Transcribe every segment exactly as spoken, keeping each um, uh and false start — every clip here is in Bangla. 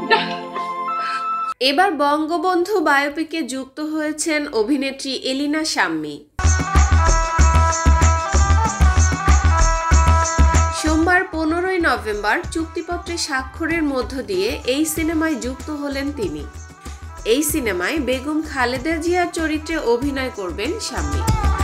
এবার বঙ্গবন্ধু বায়োপিকে যুক্ত হয়েছেন অভিনেত্রী এলিনা শাম্মী। সোমবার পনেরোই নভেম্বর চুক্তিপত্রে স্বাক্ষরের মধ্য দিয়ে এই সিনেমায় যুক্ত হলেন তিনি। এই সিনেমায় বেগম খালেদা জিয়ার চরিত্রে অভিনয় করবেন শাম্মী।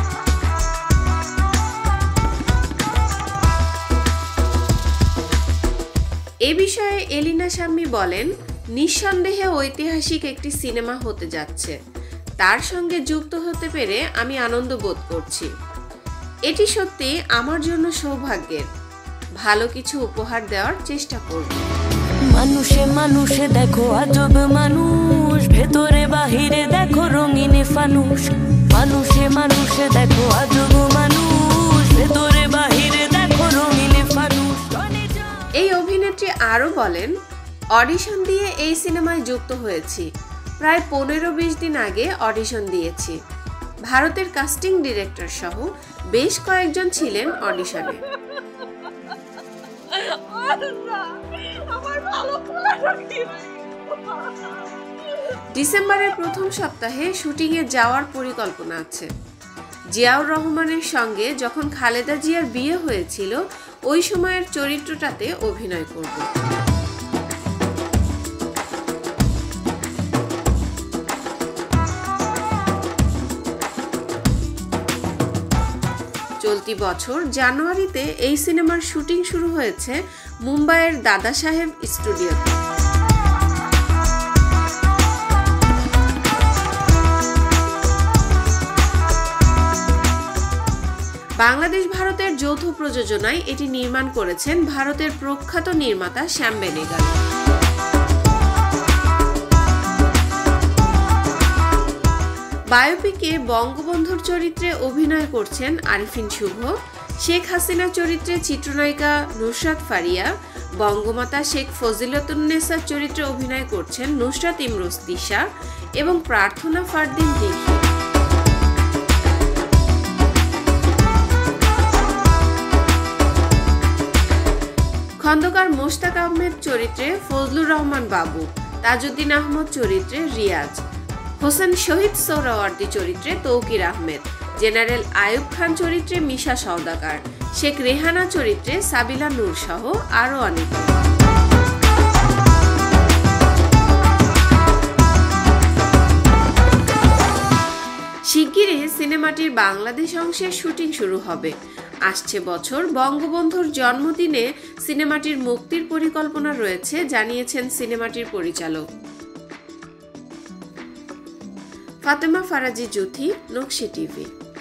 এ বিষয়ে এলিনা শাম্মী বলেন, নিঃসন্দেহে ঐতিহাসিক একটি সিনেমা হতে যাচ্ছে। তার সঙ্গে যুক্ত হতে পেরে আমি আনন্দ বোধ করছি। এটি সত্যি আমার জন্য সৌভাগ্যের। ভালো কিছু উপহার দেওয়ার চেষ্টা করব। মানুষে মানুষে দেখো আজব মানুষ, ভেতরে বাহিরে দেখো রঙিন ফানুষ। মানুষে মানুষে দেখো আজব মানুষ, ভেতরে বাহিরে দেখো রঙিন ফানুষ। এই অভিনেত্রী আরও বলেন, অডিশন দিয়ে এই সিনেমায় যুক্ত হয়েছি। প্রায় পনেরো বিশ দিন আগে অডিশন দিয়েছি। ভারতের কাস্টিং ডিরেক্টর সহ বেশ কয়েকজন ছিলেন অডিশনে। ডিসেম্বরের প্রথম সপ্তাহে শুটিংয়ে যাওয়ার পরিকল্পনা আছে। জিয়াউর রহমানের সঙ্গে যখন খালেদা জিয়ার বিয়ে হয়েছিল, ওই সময়ের চরিত্রটাতে অভিনয় করব। চলতি বছর জানুয়ারিতে এই সিনেমার শুটিং শুরু হয়েছে মুম্বাইয়ের দাদা সাহেব স্টুডিওতে। বাংলাদেশ ভারতের যৌথ প্রযোজনায় এটি নির্মাণ করেছেন ভারতের প্রখ্যাত নির্মাতা শ্যাম বেনেগল। বায়োপিকে বঙ্গবন্ধুর চরিত্রে অভিনয় করছেন আরিফিন শুভ, শেখ হাসিনা চরিত্রে চিত্রনায়িকা নুসরাত ফারিয়া, বঙ্গমাতা শেখ ফজিলাতুন্নেসার চরিত্রে অভিনয় করছেন নুসরাত ইমরোজ তিশা এবং প্রার্থনা ফারদিন দিঘি। খন্দকার মোশতাক আহমেদ চরিত্রে ফজলুর রহমান বাবু, তাজউদ্দিন আহমদ চরিত্রে রিয়াজ, হোসেন শহীদ সোহরাওয়ার্দী চরিত্রে তৌকির আহমেদ, জেনারেল আয়ুব খান চরিত্রে মিশা সওদাগর, শেখ রেহানা চরিত্রে সাবিলা নূর সহ আরও অনেকে। শিগগিরই সিনেমাটির বাংলাদেশ অংশের শুটিং শুরু হবে। আসছে বছর বঙ্গবন্ধুর জন্মদিনে সিনেমাটির মুক্তির পরিকল্পনা রয়েছে, জানিয়েছেন সিনেমাটির পরিচালক। ফাতেমা ফারাজি জুথি, নকশি টিভি।